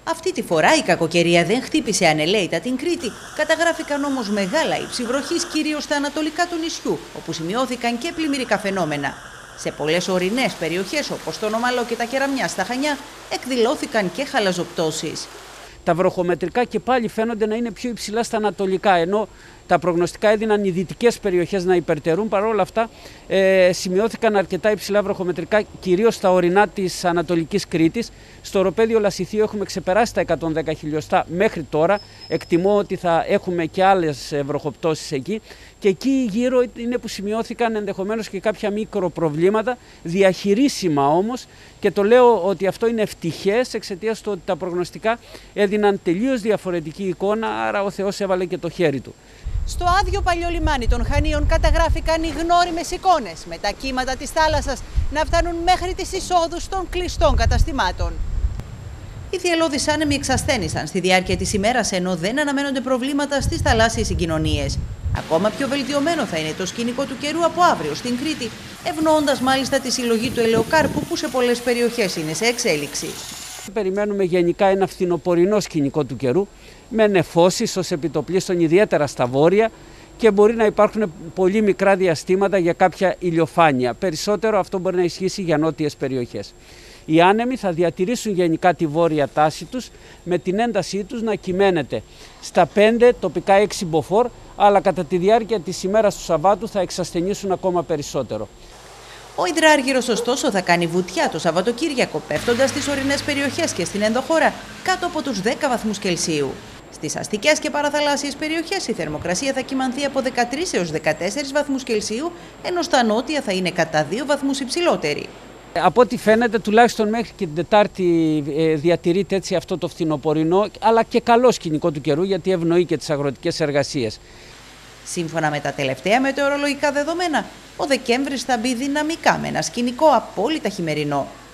Αυτή τη φορά η κακοκαιρία δεν χτύπησε ανελαίητα την Κρήτη, καταγράφηκαν όμως μεγάλα ύψη βροχής κυρίως στα ανατολικά του νησιού, όπου σημειώθηκαν και πλημμυρικά φαινόμενα. Σε πολλές ορεινές περιοχές όπως το Νομαλό και τα Κεραμιά στα Χανιά εκδηλώθηκαν και χαλαζοπτώσεις. Τα βροχομετρικά και πάλι φαίνονται να είναι πιο υψηλά στα ανατολικά, ενώ τα προγνωστικά έδιναν οι δυτικές περιοχές να υπερτερούν. Παρ' όλα αυτά σημειώθηκαν αρκετά υψηλά βροχομετρικά, κυρίως στα ορεινά της Ανατολικής Κρήτης. Στο οροπέδιο Λασιθίου έχουμε ξεπεράσει τα 110 χιλιοστά μέχρι τώρα. Εκτιμώ ότι θα έχουμε και άλλες βροχοπτώσεις εκεί. Και εκεί γύρω είναι που σημειώθηκαν ενδεχομένως και κάποια μικροπροβλήματα, διαχειρίσιμα όμως, και το λέω ότι αυτό είναι ευτυχές εξαιτίας του ότι τα προγνωστικά έδιναν τελείως διαφορετική εικόνα, άρα ο Θεός έβαλε και το χέρι του. Στο άδειο παλιό λιμάνι των Χανίων καταγράφηκαν οι γνώριμες εικόνες, με τα κύματα της θάλασσας να φτάνουν μέχρι τις εισόδους των κλειστών καταστημάτων. Οι θυελλώδεις άνεμοι εξασθένησαν στη διάρκεια της ημέρας, ενώ δεν αναμένονται προβλήματα στις θαλάσσιες συγκοινωνίες. Ακόμα πιο βελτιωμένο θα είναι το σκηνικό του καιρού από αύριο στην Κρήτη, ευνοώντας μάλιστα τη συλλογή του ελαιοκάρπου που σε πολλές περιοχές είναι σε εξέλιξη. Περιμένουμε γενικά ένα φθινοπορεινό σκηνικό του καιρού, με νεφώσεις ως επιτοπλίστων, ιδιαίτερα στα βόρεια, και μπορεί να υπάρχουν πολύ μικρά διαστήματα για κάποια ηλιοφάνεια. Περισσότερο αυτό μπορεί να ισχύσει για νότιες περιοχές. Οι άνεμοι θα διατηρήσουν γενικά τη βόρεια τάση τους, με την έντασή τους να κυμαίνεται στα 5, τοπικά 6 μποφόρ, αλλά κατά τη διάρκεια της ημέρας του Σαββάτου θα εξασθενήσουν ακόμα περισσότερο. Ο υδράργυρος ωστόσο θα κάνει βουτιά το Σαββατοκύριακο, πέφτοντας στις ορεινές περιοχές και στην ενδοχώρα κάτω από τους 10 βαθμούς Κελσίου. Στις αστικές και παραθαλάσσιες περιοχές η θερμοκρασία θα κυμανθεί από 13 έως 14 βαθμούς Κελσίου, ενώ στα νότια θα είναι κατά 2 βαθμούς υψηλότερη. Από ό,τι φαίνεται, τουλάχιστον μέχρι και την Τετάρτη διατηρείται έτσι αυτό το φθινοπορεινό, αλλά και καλό σκηνικό του καιρού, γιατί ευνοεί και τις αγροτικές εργασίες. Σύμφωνα με τα τελευταία μετεωρολογικά δεδομένα, ο Δεκέμβρης θα μπει δυναμικά με ένα σκηνικό απόλυτα χειμερινό.